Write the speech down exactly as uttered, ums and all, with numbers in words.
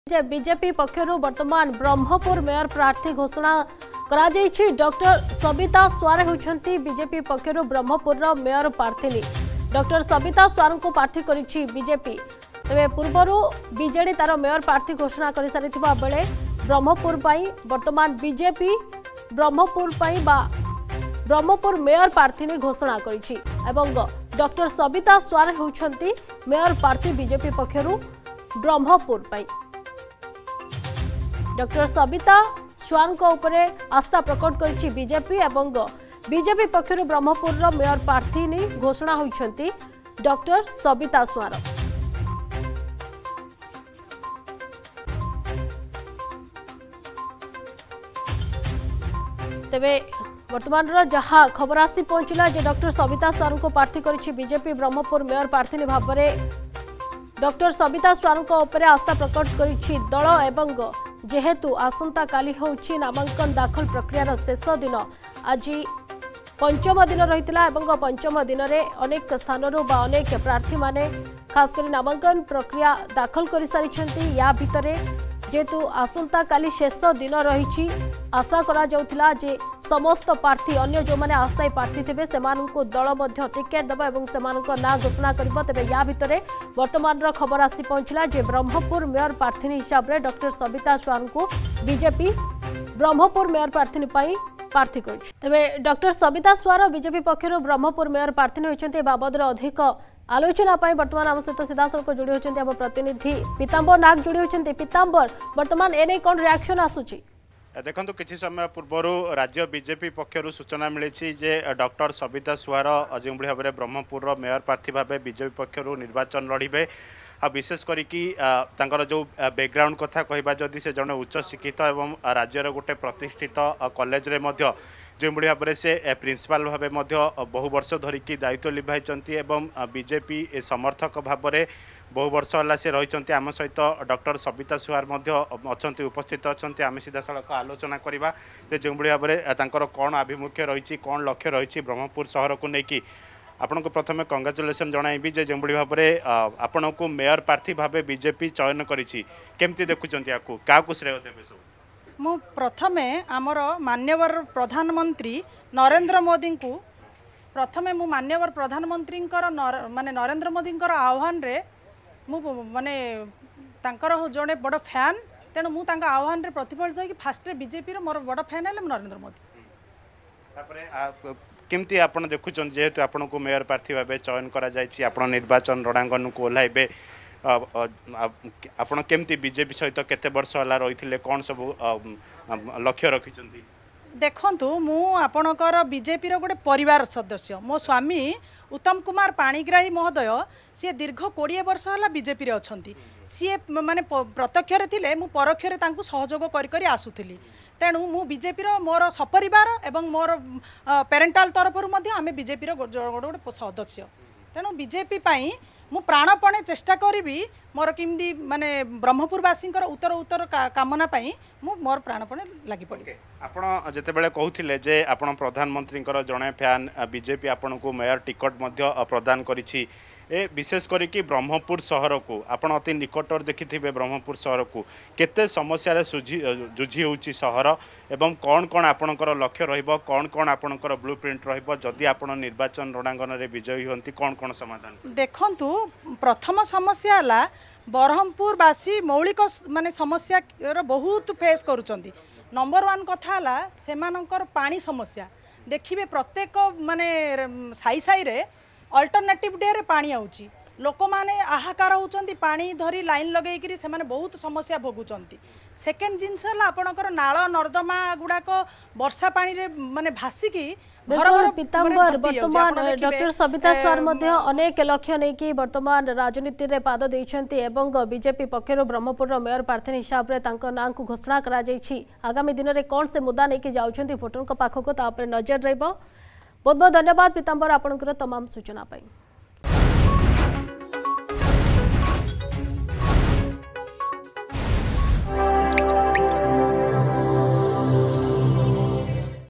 BJP पक्षर वर्तमान Brahmapur mayor प्रार्थी घोषणा करा डॉक्टर सबिता स्वार होती बीजेपी पक्षर ब्रह्मपुर मेयर प्रार्थी डॉक्टर सबिता स्वार को प्रार्थी करिछि बीजेपी। तेरे पूर्वर बीजेडी तार मेयर प्रार्थी घोषणा कर सारी बेले ब्रह्मपुर वर्तमान बीजेपी ब्रह्मपुर ब्रह्मपुर मेयर प्रार्थी घोषणा करिछि एवं डॉक्टर सबिता स्वार होती मेयर प्रार्थी बीजेपी पक्षर ब्रह्मपुर डॉक्टर सबिता स्वार उपरे आस्था प्रकट करिछि बीजेपी एवं बीजेपी पक्षर ब्रह्मपुर मेयर प्रार्थी ने घोषणा होइछंती डॉक्टर सबिता स्वार। तेबे वर्तमान जहाँ खबर आसी पहुंचला जे डॉक्टर सबिता स्वार को प्रार्थी करिछि बीजेपी ब्रह्मपुर मेयर प्रार्थी भाव में डॉक्टर सबिता स्वार उपरे आस्था प्रकट करिछि दल एवं जेहेतु आसंता काली होछि नामांकन दाखल प्रक्रियार शेष दिन आज पंचम दिन रहितला एवं पंचम दिन रे अनेक स्थानरू बा अनेक प्रार्थी माने खास करी नामांकन प्रक्रिया दाखल कर सारी या भितरे जेहेतु आसंता काली शेष दिन रही आशा करा जाउथिला जे समस्त प्रार्थी अन्य जो माने आशायी प्रार्थी थे से दल मध्य टिकेट देव और से ना घोषणा कर तेज या भितर वर्तमान खबर आसी पहुंचला जे ब्रह्मपुर मेयर प्रार्थी हिसाब से डॉक्टर सबिता स्वार को बीजेपी ब्रह्मपुर मेयर प्रार्थी प्रार्थी कर डॉक्टर सबिता स्वार बीजेपी पक्षर ब्रह्मपुर मेयर प्रार्थी होती बाबद अधिक आलोचना वर्तमान आम सहित सीधासख जोड़ी होती आम प्रतिनिधि पीतांबर नाग जोड़ी होती। पीतांबर वर्तमान एने कौन रिएक्शन आसूची? देखो किसी समय पूर्वर राज्य बीजेपी पक्षर सूचना मिली जे डॉक्टर सबिता स्वार जो भाव में ब्रह्मपुर मेयर प्रार्थी भाव बीजेपी पक्षर निर्वाचन लड़े आ विशेष करिकी जो बैकग्राउंड कथा कहबा जदि से जड़े उच्च शिक्षित एवं राज्यर गोटे प्रतिष्ठित कॉलेज रे मध्य जो भाव में से प्रिंसिपाल भाव बहु वर्ष धरिकी दायित्व लिभाई एवं बीजेपी समर्थक भाव में बहु वर्ष है से रही आम सहित डॉक्टर सबिता स्वार अच्छा उपस्थित अच्छा आम सीधा सड़क आलोचना करवा जो भाव में कौन आभिमुख्य रही कौन लक्ष्य रही ब्रह्मपुर सहर को लेकिन आपन को प्रथम कंग्रेचुलेसन जनइबी जे जोबड़ी भाव में आपण को मेयर प्रार्थी भाव बीजेपी चयन करिछि केमती देखुचंती याकू काकू श्रेय देबे सब मु प्रथमे आमर मान्यवर प्रधानमंत्री नरेंद्र मोदी को प्रथमे मु मान्यवर प्रधानमंत्री माने नरेंद्र मोदी आह्वान रे मु माने तांकर जड़े बड़ फैन तेणु मु तांका आह्वान रे प्रतिफलित होई फास्ट बीजेपी रो मोर बड़ फैन है नरेंद्र मोदी। तापरे केमती आपण देखुचन जेहेतु आपण को मेयर प्रार्थी भाव चयन करा जायछि आपण निर्वाचन रणांगन को ओह्लाइबे आपण केमती बीजेपी सहित केते वर्ष होला रहिथिले कोन सब लक्ष्य रखिचंती? देखंतु मु आपणकर बीजेपी रो गोटे परिवार सदस्य मो स्वामी उत्तम कुमार पाणिग्राही महोदय सी दीर्घ कोड़े वर्ष है बीजेपी रे अछंती सी माने प्रत्यक्ष थिले मु परोक्ष तांकु सहयोग करि करि आसुथिली तेणु मु बीजेपी रो मोर सपरिवार एवं मोर पेरेंटाल तरफरु मध्ये आमे बीजेपी रो गोटे सदस्य तेणु बीजेपी पाई मु प्राणपणे चेष्टा करी मोर किमदी माने ब्रह्मपुरवासी उत्तर उत्तर कामना पाई मु मोर प्राणपणे लगी पड़े। आपण जेतेबेले कहूथिले जे आपण प्रधानमंत्री जड़े फैन बीजेपी आपण को मेयर टिकट मध्य प्रदान करिछि ए विशेष करिकी ब्रह्मपुर सहर को आपण अति निकटर देखिथिबे ब्रह्मपुर सहर को केते समस्या रे जुझी होउछि सहर एवं कौन कौन आपणकर लक्ष्य रहिबो कौन कौन आपणकर ब्लूप्रिंट रहिबो जदि आपण निर्वाचन रणांगन रे विजयी होंती कौन कौन समाधान? देखंतु प्रथम समस्या हला ब्रह्मपुरवासी मौलिक माने समस्या बहुत फेस करूचंती। नंबर वन कथा हला सेमानकर पानी समस्या देखिबे प्रत्येक माने साई साई रे अल्टरनेटिव डे रे पानी आउची लोक माने आहाकार होउचंती पानी धरी लाइन लगेई करी से माने बहुत समस्या भोगुचंती। सेकेंड जिनस हला आपणकर नाळ नर्दमा गुडाक वर्षा पानी रे माने भासिकी पीतांबर वर्तमान डॉक्टर सबिता स्वार अनेक लक्ष्य नहीं कि वर्तमान राजनीति रे पाद देइछंती एवं बीजेपी पक्षर ब्रह्मपुर मेयर प्रार्थी हिसाब से ना को घोषणा करा जायछि आगामी दिन में कौन से मुद्दा नहीं कि जाउछंती फोटो पाखक नजर रहिबो। बहुत बहुत धन्यवाद पीतांबर आपनकर तमाम सूचना पाई।